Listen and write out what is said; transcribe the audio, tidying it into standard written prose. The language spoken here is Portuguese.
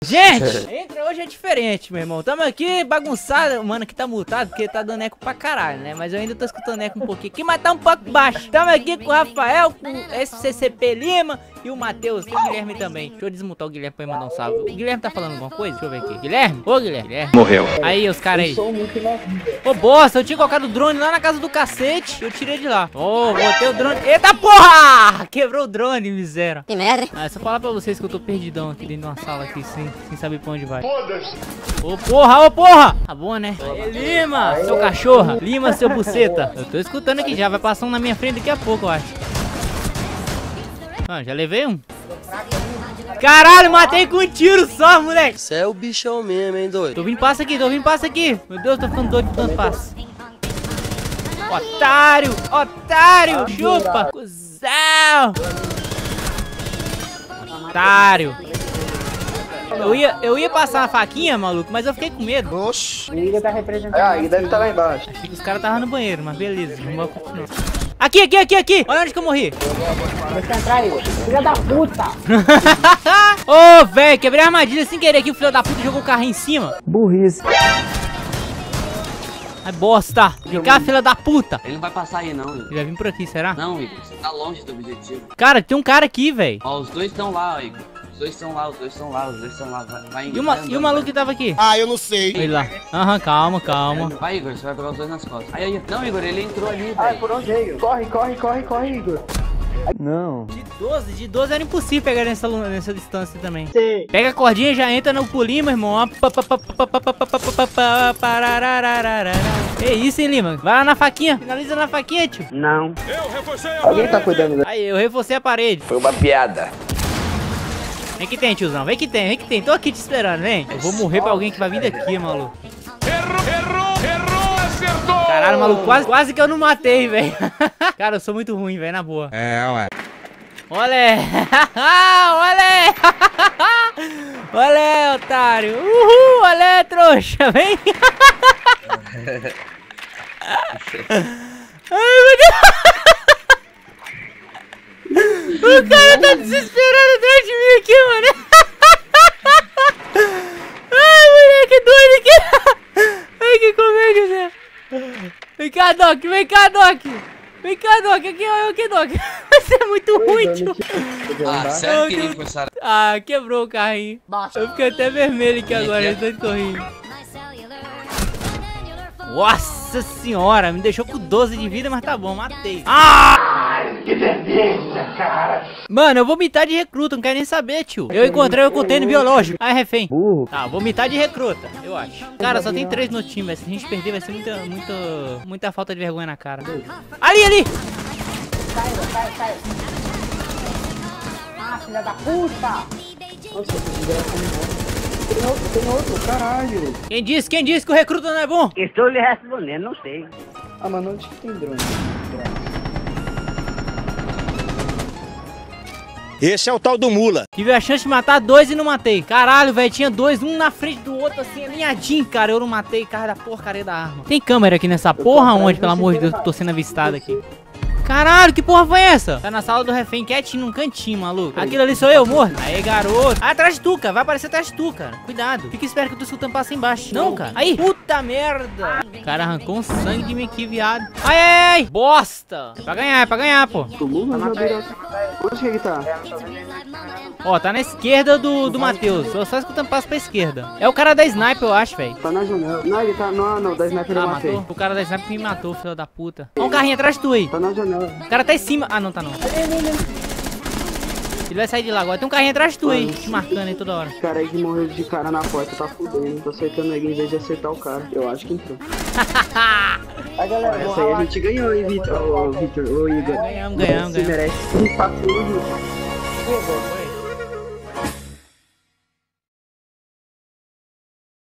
Gente, entra hoje é diferente, meu irmão. Tamo aqui bagunçado. Mano, aqui tá multado porque tá dando eco pra caralho, né? Mas eu ainda tô escutando eco um pouquinho aqui, mas tá um pouco baixo. Tamo aqui com o Rafael, com o SCCP Lima e o Matheus. Tem o Guilherme também. Deixa eu desmutar o Guilherme pra ele mandar um salve. O Guilherme tá falando alguma coisa? Deixa eu ver aqui. Guilherme? Ô, Guilherme. Morreu. Aí, os caras aí. Ô, bosta, eu tinha colocado o drone lá na casa do cacete. Eu tirei de lá. Ô, botei o drone. Eita porra! Quebrou o drone, miséria. Que merda. Ah, é só falar pra vocês que eu tô perdidão aqui dentro de uma sala aqui, sem saber pra onde vai. Ô porra, ô porra! Tá bom, né? Aê, Lima, seu cachorro. Lima, seu buceta. Eu tô escutando aqui já, vai passando na minha frente daqui a pouco, eu acho. Ah, já levei um. Caralho, matei com um tiro só, moleque. Você é o bichão mesmo, hein, doido? Tô vindo passo aqui, tô vindo passo aqui. Meu Deus, tô ficando doido de tanto passo. Otário, otário, chupa. Cusão. Otário. Eu ia passar a faquinha, maluco, mas eu fiquei com medo. Oxi. O Igor tá representando. Ah, ele deve estar lá embaixo. Achei que os caras estavam no banheiro, mas beleza, vamos continuar. Aqui! Olha onde que eu morri. Deixa eu entrar, Igor. Filha da puta! Ô, velho, quebrei a armadilha sem querer aqui. O filho da puta jogou o carro em cima. Burrice. Ai, bosta. Vem cá, filha da puta. Ele não vai passar aí não, Igor. Já vim por aqui, será? Não, Igor, você tá longe do objetivo. Cara, tem um cara aqui, velho. Ó, os dois estão lá, ó, Igor. Os dois estão lá. Vai, E o maluco que tava aqui? Ah, eu não sei. Ele lá. Aham, calma. Vai, Igor, você vai pegar os dois nas costas. Aí. Não, Igor, ele entrou ali, Ai, velho. por onde é, Igor? Corre, Igor. Não. De 12 era impossível pegar nessa distância também. Sei. Pega a cordinha e já entra no pulinho, meu irmão. Que isso, hein, Lima? Vai lá na faquinha. Finaliza na faquinha, tio. Não. Alguém tá cuidando dele? Aí, eu reforcei a parede. Foi uma piada. Vem que tem, tiozão. Vem que tem. Tô aqui te esperando, vem. Eu vou morrer pra alguém que vai vir daqui, maluco. Errou, acertou! Caralho, maluco, quase que eu não matei, velho. Cara, eu sou muito ruim, velho, na boa. É, ué. Olé! Olé, otário! Uhul! Olé, trouxa! Vem! Ai, meu Deus! O cara tá desesperado atrás de mim aqui, mano! Ai, moleque, doido aqui! Ai, que comédia, Zé! Vem cá, Doc! Vem cá, Doc, aqui é o que, Doc? Você é muito ruim, tio. Ah, sério que ele começaram. Ah, quebrou o carrinho. Eu fiquei até vermelho aqui agora, de tanto correr. Nossa senhora, me deixou com 12 de vida, mas tá bom, matei. Ai, que delícia, cara. Mano, eu vou mitar de recruta, não quero nem saber, tio. Eu encontrei o container biológico. Ai, refém. Tá, vou mitar de recruta, eu acho. Cara, só tem 3 no time, velho. Se a gente perder, vai ser muita falta de vergonha na cara. Ali! Sai. Ah, filha da puta! Nossa, tem outro, caralho. Quem disse que o recruta não é bom? Estou lhe respondendo, não sei. Ah, mas onde que tem drone? Esse é o tal do mula. Tive a chance de matar 2 e não matei. Caralho, velho, tinha 2, um na frente do outro, assim, alinhadinho, cara. Eu não matei, cara, da porcaria da arma. Tem câmera aqui nessa porra onde, pelo amor de Deus, que eu tô sendo avistado aqui. Caralho, que porra foi essa? Tá na sala do refém, quietinho, num cantinho, maluco. Aquilo ali sou eu, morto. Aí, garoto. Ah, atrás de tu, cara. Vai aparecer atrás de tu, cara. Cuidado. Fica esperto que eu tô escutando passo embaixo. Não, cara. Aí. Puta merda. O cara arrancou um sangue de mim aqui, viado. Ai. Bosta. É pra ganhar, pô. Onde que ele tá? Ó, tá na esquerda do Matheus. Tô só escutando passo pra esquerda. É o cara da sniper, eu acho, velho. Tá na janela. Não, ele tá... Não, da sniper eu matei. Matou? O cara da sniper me matou, filho da puta. Ó um carrinho atrás de tu aí. Tá na janela. O cara tá em cima. Ah, não tá não. Ele vai sair de lá agora. Tem um carrinho atrás de tu aí, te marcando aí toda hora. Esse cara aí que morreu de cara na porta tá fudendo. Tô acertando ele em vez de acertar o cara. Eu acho que entrou. Aí, galera, Essa aí a gente ganhou, hein, Vitor? Ô, Igor. Ganhamos. Você merece um papo. Foi.